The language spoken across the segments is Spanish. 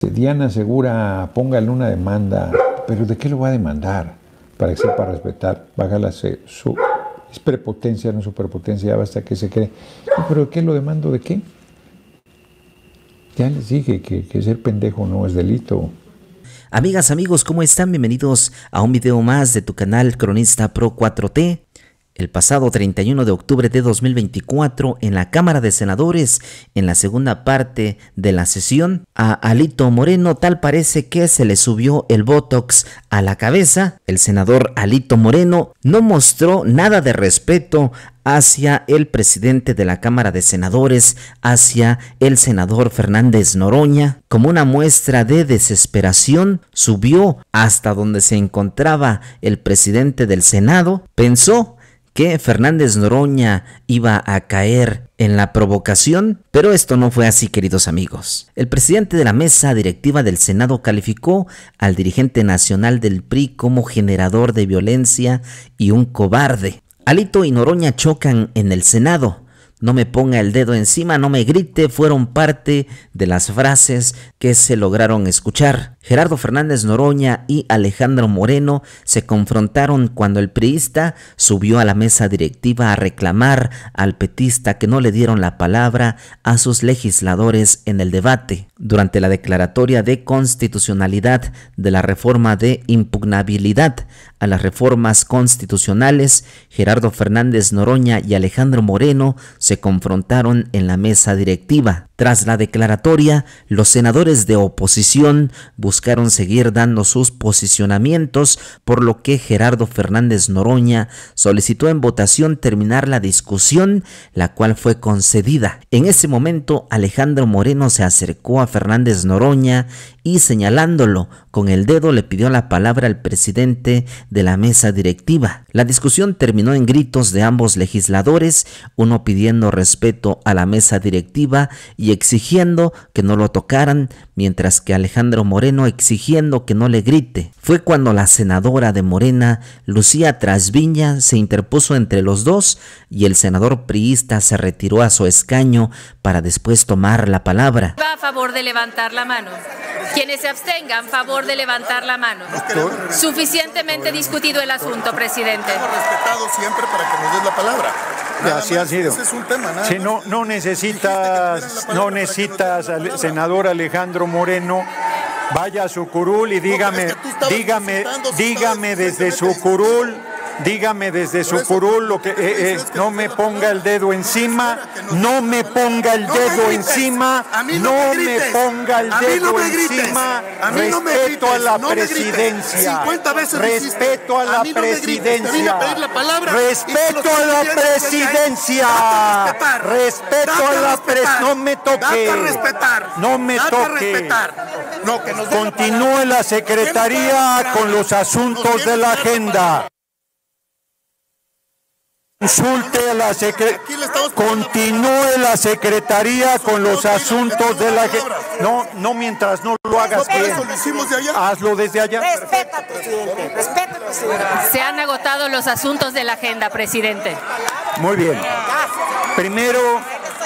Diana Segura, póngale una demanda, pero ¿de qué lo va a demandar? Para que sepa respetar, bájala su... Es prepotencia, no superpotencia, ya basta que se cree. No, pero ¿de qué lo demando? ¿De qué? Ya les dije que ser pendejo no es delito. Amigas, amigos, ¿cómo están? Bienvenidos a un video más de tu canal Cronista Pro 4T. El pasado 31 de octubre de 2024, en la Cámara de Senadores, en la segunda parte de la sesión, a Alito Moreno tal parece que se le subió el botox a la cabeza. El senador Alito Moreno no mostró nada de respeto hacia el presidente de la Cámara de Senadores, hacia el senador Fernández Noroña. Como una muestra de desesperación, subió hasta donde se encontraba el presidente del Senado. Pensó que Fernández Noroña iba a caer en la provocación, pero esto no fue así, queridos amigos. El presidente de la mesa directiva del Senado calificó al dirigente nacional del PRI como generador de violencia y un cobarde. Alito y Noroña chocan en el Senado. No me ponga el dedo encima, no me grite, fueron parte de las frases que se lograron escuchar. Gerardo Fernández Noroña y Alejandro Moreno se confrontaron cuando el priista subió a la mesa directiva a reclamar al petista que no le dieron la palabra a sus legisladores en el debate. Durante la declaratoria de constitucionalidad de la reforma de impugnabilidad a las reformas constitucionales, Gerardo Fernández Noroña y Alejandro Moreno se confrontaron en la mesa directiva. Tras la declaratoria, los senadores de oposición buscaron seguir dando sus posicionamientos, por lo que Gerardo Fernández Noroña solicitó en votación terminar la discusión, la cual fue concedida. En ese momento, Alejandro Moreno se acercó a Fernández Noroña y, señalándolo con el dedo, le pidió la palabra al presidente de la mesa directiva. La discusión terminó en gritos de ambos legisladores, uno pidiendo respeto a la mesa directiva y exigiendo que no lo tocaran, mientras que Alejandro Moreno exigiendo que no le grite. Fue cuando la senadora de Morena, Lucía Trasviña, se interpuso entre los dos y el senador priista se retiró a su escaño para después tomar la palabra. ¿Va a favor de levantar la mano? Quienes se abstengan, favor de levantar la mano. Suficientemente discutido el asunto, presidente. Hemos respetado siempre para que nos des la palabra. Así ha sido. Ese es un tema, nada si más. no necesitas, senador Alejandro Moreno, vaya a su curul y dígame desde su curul. Dígame desde su curul lo que no me ponga el dedo encima, no me ponga el dedo encima, no me ponga el dedo encima. Respeto a la presidencia, respeto a la presidencia, respeto a la presidencia, respeto a la presidencia. No me toque, no me toque. Continúe la secretaría con los asuntos de la agenda. Consulte a la continúe la secretaría con los asuntos de la gente. No mientras no lo hagas bien. Hazlo desde allá. Respeta, presidente. Respeta, presidente. Se han agotado los asuntos de la agenda, presidente. Muy bien. Primero.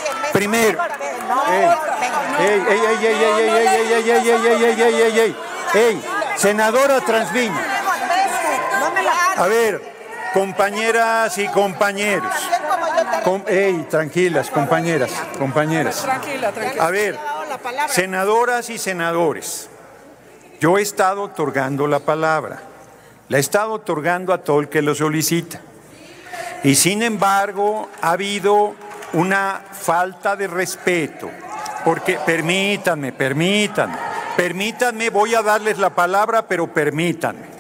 Senadora Trasviña. A ver. Compañeras y compañeros, tranquilas, compañeras. A ver, senadoras y senadores, yo he estado otorgando la palabra, la he estado otorgando a todo el que lo solicita. Y sin embargo, ha habido una falta de respeto, porque permítanme, voy a darles la palabra, pero permítanme.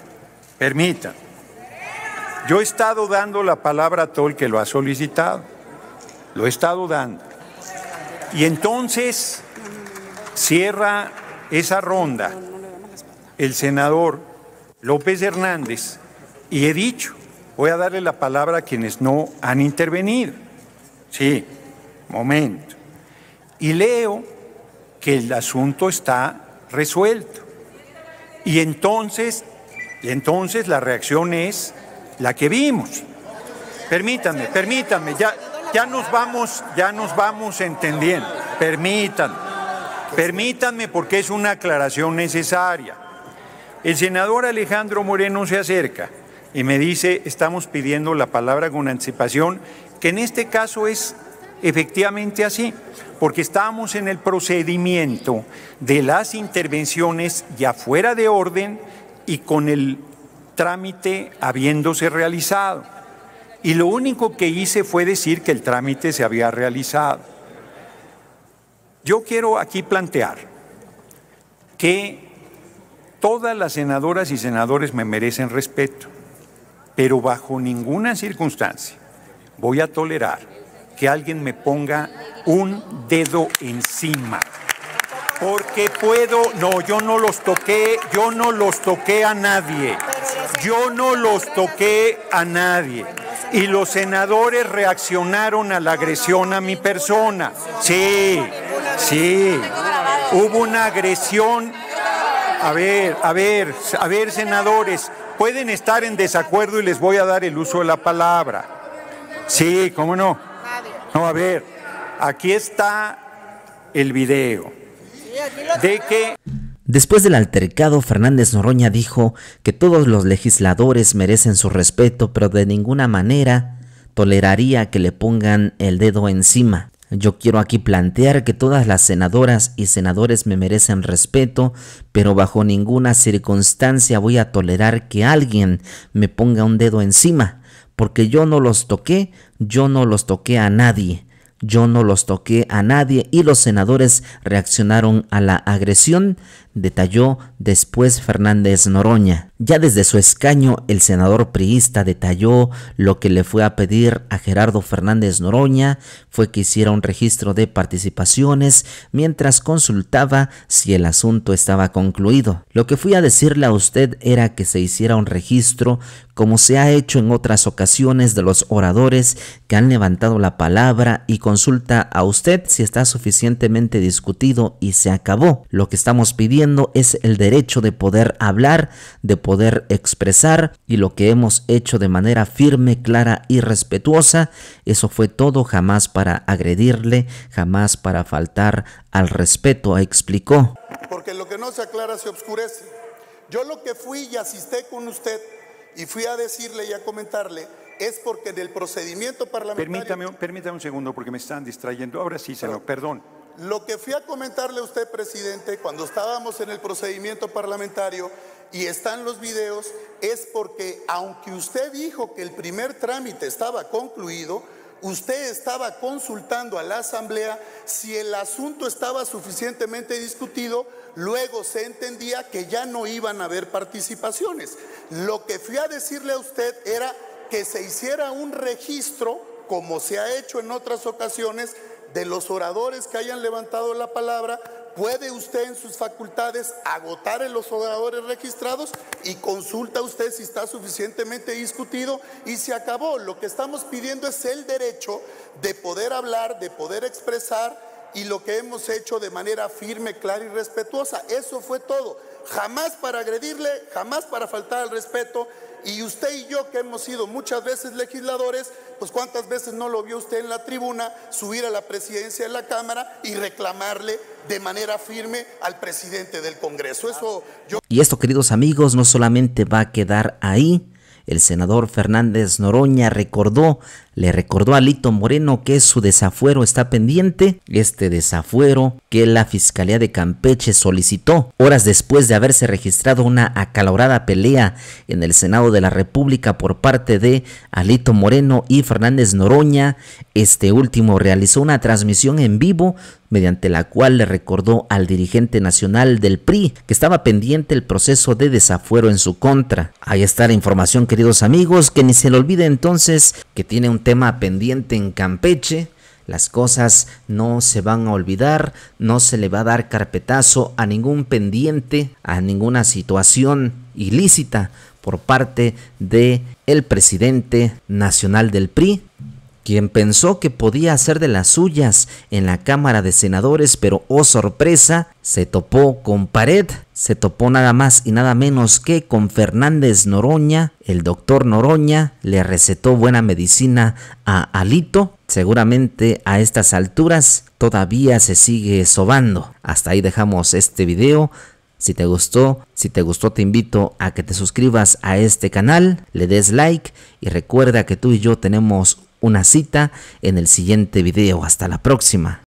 Yo he estado dando la palabra a todo el que lo ha solicitado, lo he estado dando. Y entonces cierra esa ronda el senador López Hernández y he dicho, voy a darle la palabra a quienes no han intervenido. Sí, momento. Y leo que el asunto está resuelto. Y entonces la reacción es la que vimos. Permítanme, ya nos vamos entendiendo. Permítanme. Permítanme, porque es una aclaración necesaria. El senador Alejandro Moreno se acerca y me dice, estamos pidiendo la palabra con anticipación, que en este caso es efectivamente así, porque estábamos en el procedimiento de las intervenciones ya fuera de orden y con el trámite habiéndose realizado. Y lo único que hice fue decir que el trámite se había realizado. Yo quiero aquí plantear que todas las senadoras y senadores me merecen respeto, pero bajo ninguna circunstancia voy a tolerar que alguien me ponga un dedo encima. Porque no, yo no los toqué a nadie. Yo no los toqué a nadie. Y los senadores reaccionaron a la agresión a mi persona. Sí, hubo una agresión. A ver, senadores, pueden estar en desacuerdo y les voy a dar el uso de la palabra. Sí, ¿cómo no? No, a ver, aquí está el video de que... Después del altercado, Fernández Noroña dijo que todos los legisladores merecen su respeto, pero de ninguna manera toleraría que le pongan el dedo encima. Yo quiero aquí plantear que todas las senadoras y senadores me merecen respeto, pero bajo ninguna circunstancia voy a tolerar que alguien me ponga un dedo encima, porque yo no los toqué a nadie. Yo no los toqué a nadie y los senadores reaccionaron a la agresión, detalló después Fernández Noroña. Ya desde su escaño, el senador priista detalló lo que le fue a pedir a Gerardo Fernández Noroña fue que hiciera un registro de participaciones mientras consultaba si el asunto estaba concluido. Lo que fui a decirle a usted era que se hiciera un registro como se ha hecho en otras ocasiones de los oradores que han levantado la palabra y consulta a usted si está suficientemente discutido y se acabó. Lo que estamos pidiendo es el derecho de poder hablar, de poder expresar y lo que hemos hecho de manera firme, clara y respetuosa, eso fue todo, jamás para agredirle, jamás para faltar al respeto, explicó. Porque lo que no se aclara se obscurece. Yo lo que fui y asisté con usted y fui a decirle y a comentarle es porque en el procedimiento parlamentario... Permítame un segundo porque me están distrayendo. Ahora sí, senador, perdón. Lo que fui a comentarle a usted, presidente, cuando estábamos en el procedimiento parlamentario y están los videos, es porque aunque usted dijo que el primer trámite estaba concluido, usted estaba consultando a la Asamblea si el asunto estaba suficientemente discutido, luego se entendía que ya no iban a haber participaciones. Lo que fui a decirle a usted era que se hiciera un registro, como se ha hecho en otras ocasiones, de los oradores que hayan levantado la palabra. Puede usted en sus facultades agotar en los oradores registrados y consulta usted si está suficientemente discutido y se acabó. Lo que estamos pidiendo es el derecho de poder hablar, de poder expresar, y lo que hemos hecho de manera firme, clara y respetuosa. Eso fue todo. Jamás para agredirle, jamás para faltar al respeto. Y usted y yo, que hemos sido muchas veces legisladores, pues cuántas veces no lo vio usted en la tribuna subir a la presidencia de la Cámara y reclamarle de manera firme al presidente del Congreso. Y esto, queridos amigos, no solamente va a quedar ahí. El senador Fernández Noroña le recordó a Alito Moreno que su desafuero está pendiente, este desafuero que la Fiscalía de Campeche solicitó horas después de haberse registrado una acalorada pelea en el Senado de la República por parte de Alito Moreno y Fernández Noroña. Este último realizó una transmisión en vivo mediante la cual le recordó al dirigente nacional del PRI que estaba pendiente el proceso de desafuero en su contra. Ahí está la información, queridos amigos, que ni se le olvide entonces que tiene un tema pendiente en Campeche. Las cosas no se van a olvidar, no se le va a dar carpetazo a ningún pendiente, a ninguna situación ilícita por parte de el presidente nacional del PRI, quien pensó que podía hacer de las suyas en la Cámara de Senadores, pero oh sorpresa, se topó con pared, se topó nada más y nada menos que con Fernández Noroña. El doctor Noroña le recetó buena medicina a Alito. Seguramente a estas alturas todavía se sigue sobando. Hasta ahí dejamos este video. Si te gustó te invito a que te suscribas a este canal, le des like y recuerda que tú y yo tenemos una cita en el siguiente video. Hasta la próxima.